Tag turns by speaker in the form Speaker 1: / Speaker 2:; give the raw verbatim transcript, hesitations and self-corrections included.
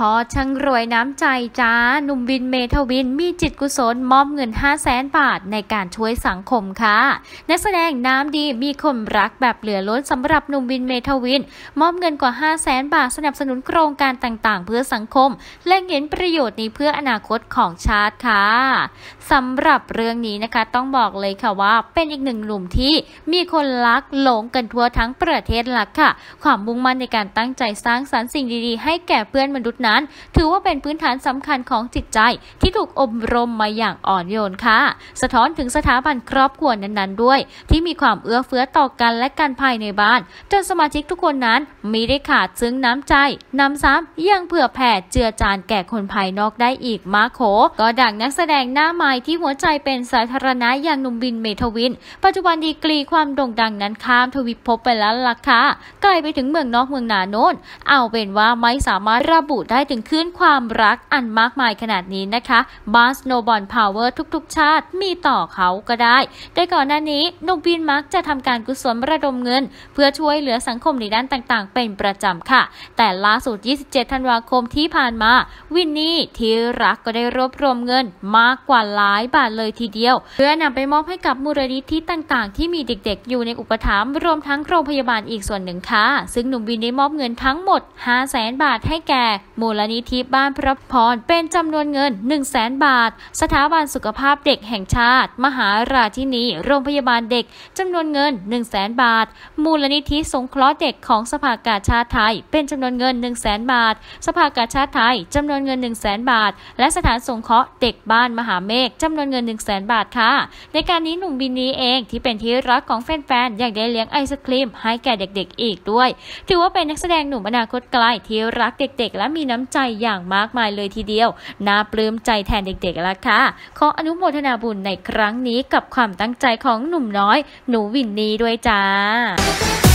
Speaker 1: พ่อช่างรวยน้ำใจจ้าหนุ่มวินเมทวินมีจิตกุศลมอบเงินห้าแสนบาทในการช่วยสังคมค่ะนักแสดงน้ำดีมีคนรักแบบเหลือล้นสำหรับหนุ่มวินเมทวินมอบเงินกว่าห้าแสนบาทสนับสนุนโครงการต่างๆเพื่อสังคมเล็งเห็นประโยชน์นี้เพื่ออนาคตของชาติค่ะสำหรับเรื่องนี้นะคะต้องบอกเลยค่ะว่าเป็นอีกหนึ่งหนุ่มที่มีคนรักหลงกันทั่วทั้งประเทศละค่ะความมุ่งมั่นในการตั้งใจสร้างสรรค์สิ่งดีๆให้แก่เพื่อนมนุษย์นั้นถือว่าเป็นพื้นฐานสำคัญของจิตใจที่ถูกอบรมมาอย่างอ่อนโยนค่ะสะท้อนถึงสถาบันครอบครัวนั้นๆด้วยที่มีความเอื้อเฟื้อต่อกันและกันภายในบ้านจนสมาชิกทุกคนนั้นมีได้ขาดซึ้งน้ำใจน้ำซ้ำยังเผื่อแผ่เจือจานแก่คนภายนอกได้อีกมากโขก็ดังนักแสดงหน้าใหม่ที่หัวใจเป็นสาธารณะอย่างหนุ่มวินเมทวินปัจจุบันดีกรีความโด่งดังนั้นข้ามทวิภพไปแล้วล่ะค่ะไกลไปถึงเมืองนอกเมืองนาโน้นเอาเป็นว่าไม่สามารถระบุได้ถึงคลื่นความรักอันมากมายขนาดนี้นะคะบาสโนบอลพาวเวอร์ทุกๆชาติมีต่อเขาก็ได้โดยก่อนหน้านี้หนุ่มวินมักจะทำการกุศลระดมเงินเพื่อช่วยเหลือสังคมในด้านต่างๆเป็นประจำค่ะแต่ล่าสุดยี่สิบเจ็ดธันวาคมที่ผ่านมาวินนี่ที่รักก็ได้รวบรวมเงินมากกว่าหลายบาทเลยทีเดียวเพื่อนำไปมอบให้กับมูลนิธิต่างๆที่มีเด็กๆอยู่ในอุปถัมภ์รวมทั้งโรงพยาบาลอีกส่วนหนึ่งค่ะซึ่งหนุ่มวินได้มอบเงินทั้งหมดห้าแสนบาทให้แก่มูลนิธิบ้านพระพรเป็นจำนวนเงิน หนึ่งแสนบาทสถาบันสุขภาพเด็กแห่งชาติมหาราชินีโรงพยาบาลเด็กจำนวนเงิน หนึ่งแสนบาทมูลนิธิสงเคราะห์เด็กของสภากาชาดไทยเป็นจำนวนเงิน หนึ่งแสนบาทสภากาชาดไทยจำนวนเงิน หนึ่งแสนบาทและสถานสงเคราะห์เด็กบ้านมหาเมฆจำนวนเงิน หนึ่งแสนบาทค่ะในการนี้หนุ่มวินนี้เองที่เป็นที่รักของแฟนๆยังได้เลี้ยงไอศครีมให้แก่เด็กๆอีกด้วยถือว่าเป็นนักแสดงหนุ่มอนาคตไกลที่รักเด็กๆและมีน้ำใจอย่างมากมายเลยทีเดียวน่าปลื้มใจแทนเด็กๆแล้วค่ะขออนุโมทนาบุญในครั้งนี้กับความตั้งใจของหนุ่มน้อยหนูวินนี่ด้วยจ้า